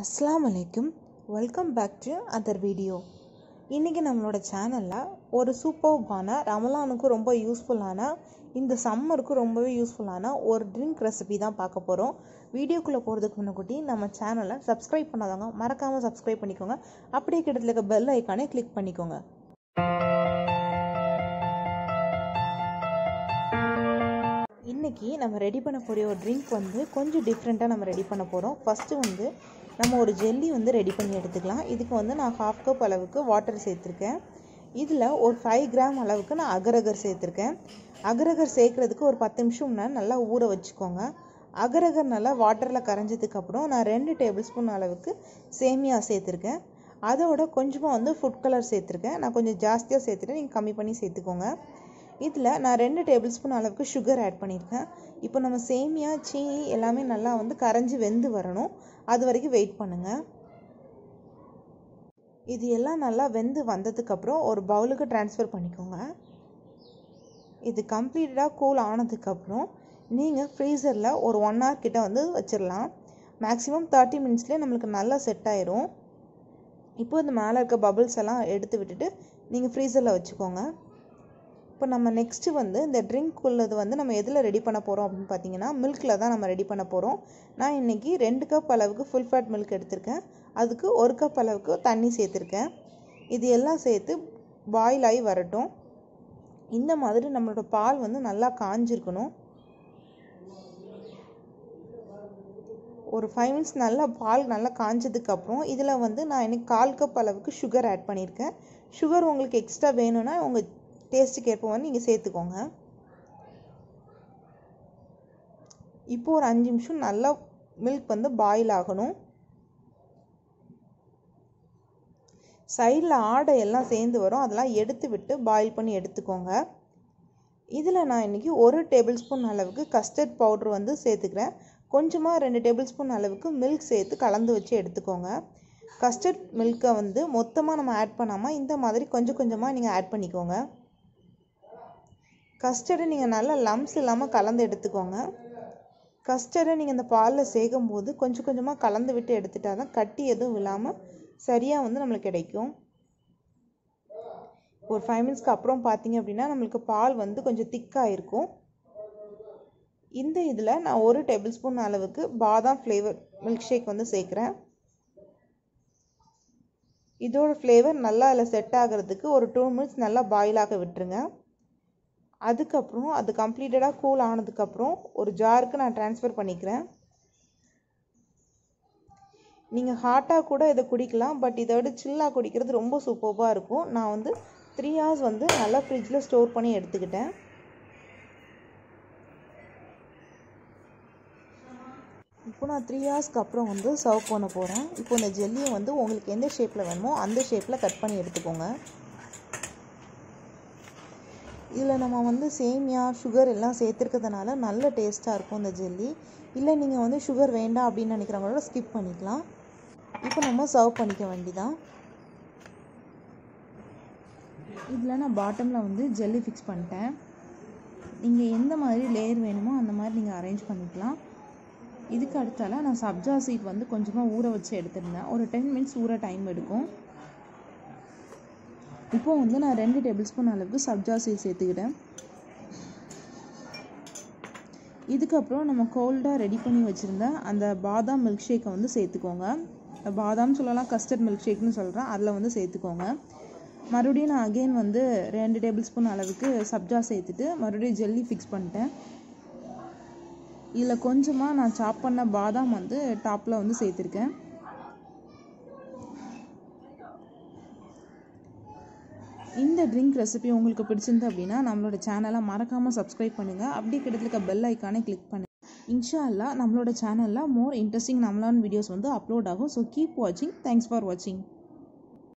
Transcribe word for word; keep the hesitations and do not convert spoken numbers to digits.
அஸ்ஸலாமு அலைக்கும். Welcome back to other video. இன்றைக்கி நம்மளோட சேனலில் ஒரு சூப்பர்பான ரமலானுக்கு ரொம்ப யூஸ்ஃபுல்லான, இந்த சம்மருக்கு ரொம்பவே யூஸ்ஃபுல்லான ஒரு ட்ரிங்க் ரெசிபி தான் பார்க்க போகிறோம். வீடியோக்குள்ளே போகிறதுக்கு முன்னாடி நம்ம சேனலை சப்ஸ்கிரைப் பண்ணாதவங்க மறக்காமல் சப்ஸ்கிரைப் பண்ணிக்கோங்க. அப்படியே கிட்டத்தில் இருக்க பெல் ஐக்கானே கிளிக் பண்ணிக்கோங்க. இன்றைக்கி நம்ம ரெடி பண்ண போகிற ஒரு ட்ரிங்க் வந்து கொஞ்சம் டிஃப்ரெண்ட்டாக நம்ம ரெடி பண்ண போகிறோம். ஃபஸ்ட்டு வந்து நம்ம ஒரு ஜெல்லி வந்து ரெடி பண்ணி எடுத்துக்கலாம். இதுக்கு வந்து நான் ஹாஃப் கப் அளவுக்கு வாட்டர் சேர்த்துருக்கேன். இதில் ஒரு ஃபைவ் கிராம் அளவுக்கு நான் அகரகர் சேர்த்துருக்கேன். அகரகர் சேர்க்குறதுக்கு ஒரு பத்து நிமிஷம் நல்லா ஊற வச்சுக்கோங்க. அகரகர் நல்லா வாட்டரில் கரைஞ்சதுக்கப்புறம் நான் ரெண்டு டேபிள் ஸ்பூன் அளவுக்கு சேமியா சேர்த்துருக்கேன். அதோட கொஞ்சமாக வந்து ஃபுட் கலர் சேர்த்துருக்கேன். நான் கொஞ்சம் ஜாஸ்தியாக சேர்த்துட்டு நீங்கள் கம்மி பண்ணி சேர்த்துக்கோங்க. இதில் நான் ரெண்டு டேபிள் ஸ்பூன் அளவுக்கு சுகர் ஆட் பண்ணியிருக்கேன். இப்போ நம்ம சேமியா சீனி எல்லாமே நல்லா வந்து கரைஞ்சி வெந்து வரணும். அது வரைக்கும் வெயிட் பண்ணுங்கள். இது எல்லாம் நல்லா வெந்து வந்ததுக்கப்புறம் ஒரு பவுலுக்கு ட்ரான்ஸ்ஃபர் பண்ணிக்கோங்க. இது கம்ப்ளீட்டாக கூல் ஆனதுக்கப்புறம் நீங்கள் ஃப்ரீசரில் ஒரு ஒன் ஹவர் கிட்ட வந்து வச்சிடலாம். மேக்ஸிமம் தேர்ட்டி மினிட்ஸ்லேயே நம்மளுக்கு நல்லா செட் ஆயிரும். இப்போ இந்த மேலே இருக்க பபிள்ஸ் எல்லாம் எடுத்து விட்டுட்டு நீங்கள் ஃப்ரீசரில் வச்சுக்கோங்க. இப்போ நம்ம நெக்ஸ்ட்டு வந்து இந்த ட்ரிங்க் உள்ளது வந்து நம்ம எதில் ரெடி பண்ண போகிறோம் அப்படின்னு பார்த்தீங்கன்னா மில்கில் தான் நம்ம ரெடி பண்ண போகிறோம். நான் இன்றைக்கி ரெண்டு கப் அளவுக்கு ஃபுல் ஃபேட் மில்க் எடுத்திருக்கேன். அதுக்கு ஒரு கப் அளவுக்கு தண்ணி சேர்த்துருக்கேன். இது எல்லாம் சேர்த்து பாயில் ஆகி வரட்டும். இந்த மாதிரி நம்மளோட பால் வந்து நல்லா காஞ்சிருக்கணும். ஒரு ஃபைவ் மினிட்ஸ் நல்லா பால் நல்லா காஞ்சதுக்கப்புறம் இதில் வந்து நான் இன்னைக்கு கால் கப் அளவுக்கு சுகர் ஆட் பண்ணியிருக்கேன். சுகர் உங்களுக்கு எக்ஸ்ட்ரா வேணும்னா உங்கள் டேஸ்ட்டுக்கு ஏற்ப வந்து நீங்கள் சேர்த்துக்கோங்க. இப்போ ஒரு அஞ்சு நிமிஷம் நல்லா மில்க் வந்து பாயில் ஆகணும். சைடில் ஆடை எல்லாம் சேர்ந்து வரும், அதெல்லாம் எடுத்து விட்டு பாயில் பண்ணி எடுத்துக்கோங்க. இதில் நான் இன்றைக்கி ஒரு டேபிள் ஸ்பூன் அளவுக்கு கஸ்டர்ட் பவுட்ரு வந்து சேர்த்துக்கிறேன். கொஞ்சமாக ரெண்டு டேபிள் ஸ்பூன் அளவுக்கு மில்க் சேர்த்து கலந்து வச்சு எடுத்துக்கோங்க. கஸ்டர்ட் மில்கை வந்து மொத்தமாக நம்ம ஆட் பண்ணாமல் இந்த மாதிரி கொஞ்சம் கொஞ்சமாக நீங்கள் ஆட் பண்ணிக்கோங்க. கஸ்டர்டை நீங்கள் நல்லா லம்ஸ் இல்லாமல் கலந்து எடுத்துக்கோங்க. கஸ்டர்டை நீங்கள் இந்த பாலில் சேர்க்கும் போது கொஞ்சம் கொஞ்சமாக கலந்து விட்டு எடுத்துட்டா தான் கட்டி எதுவும் இல்லாமல் சரியாக வந்து நம்மளுக்கு கிடைக்கும். ஒரு ஃபைவ் மினிட்ஸ்க்கு அப்புறம் பார்த்தீங்க அப்படின்னா நம்மளுக்கு பால் வந்து கொஞ்சம் திக்காக இருக்கும். இந்த இதில் நான் ஒரு டேபிள் ஸ்பூன் அளவுக்கு பாதாம் ஃப்ளேவர் மில்க் ஷேக் வந்து சேர்க்குறேன். இதோட ஃப்ளேவர் நல்லா அதில் செட் ஆகிறதுக்கு ஒரு டூ மினிட்ஸ் நல்லா பாயில் ஆக விட்டுருங்க. அதுக்கப்புறம் அது கம்ப்ளீட்டடாக கூல் ஆனதுக்கப்புறம் ஒரு ஜாருக்கு நான் ட்ரான்ஸ்ஃபர் பண்ணிக்கிறேன். நீங்கள் ஹாட்டாக கூட இதை குடிக்கலாம், பட் இதை விட சில்லாக குடிக்கிறது ரொம்ப சூப்பராக இருக்கும். நான் வந்து த்ரீ ஹவர்ஸ் வந்து நல்லா ஃப்ரிட்ஜில் ஸ்டோர் பண்ணி எடுத்துக்கிட்டேன். இப்போ நான் த்ரீ ஹவர்ஸ்க்கு அப்புறம் வந்து சர்வ் பண்ண போகிறேன். இப்போ இந்த ஜெல்லியை வந்து உங்களுக்கு எந்த ஷேப்பில் வேணுமோ அந்த ஷேப்பில் கட் பண்ணி எடுத்துக்கோங்க. இதில் நம்ம வந்து சேமியா சுகர் எல்லாம் சேர்த்துருக்கிறதுனால நல்ல டேஸ்ட்டாக இருக்கும் இந்த ஜெல்லி. இல்லை நீங்கள் வந்து சுகர் வேண்டாம் அப்படின்னு நினைக்கிறவங்களோட ஸ்கிப் பண்ணிக்கலாம். இப்போ நம்ம சர்வ் பண்ணிக்க வேண்டிதான். இதில் நான் பாட்டமில் வந்து ஜெல்லி ஃபிக்ஸ் பண்ணிட்டேன். நீங்கள் எந்த மாதிரி லேயர் வேணுமோ அந்த மாதிரி நீங்கள் அரேஞ்ச் பண்ணிக்கலாம். இதுக்கு அடுத்தால நான் சப்ஜா சீட் வந்து கொஞ்சமாக ஊற வச்சு எடுத்துருந்தேன். ஒரு டென் மினிட்ஸ் ஊற டைம் எடுக்கும். இப்போ வந்து நான் ரெண்டு டேபிள் ஸ்பூன் அளவுக்கு சப்ஜா சீட் சேர்த்துக்கிட்டேன். இதுக்கப்புறம் நம்ம கோல்டாக ரெடி பண்ணி வச்சுருந்த அந்த பாதாம் மில்க் ஷேக்கை வந்து சேர்த்துக்கோங்க. பாதாம் சொல்லலாம், கஸ்டர்ட் மில்க் ஷேக்னு சொல்கிறேன், அதில் வந்து சேர்த்துக்கோங்க. மறுபடியும் நான் அகெயின் வந்து ரெண்டு டேபிள் ஸ்பூன் அளவுக்கு சப்ஜா சேர்த்துட்டு மறுபடியும் ஜெல்லி ஃபிக்ஸ் பண்ணிட்டேன். இதில் கொஞ்சமாக நான் சாப் பண்ண பாதாம் வந்து டாப்பில் வந்து சேர்த்துருக்கேன். இந்த ட்ரிங்க் ரெசிபி உங்களுக்கு பிடிச்சிருந்து அப்படின்னா நம்மளோட சேனலை மறக்காமல் சப்ஸ்கிரைப் பண்ணுங்கள். அப்படியே கிட்டத்தில் இருக்க பெல் ஐக்கானே கிளிக் பண்ணுங்கள். இன்ஷா அல்லாஹ் நம்மளோட சேனலில் மோர் இன்ட்ரெஸ்டிங் ரமலான் வீடியோஸ் வந்து அப்லோட் ஆகும். ஸோ கீப் வாட்சிங். தேங்க்ஸ் ஃபார் வாட்சிங்.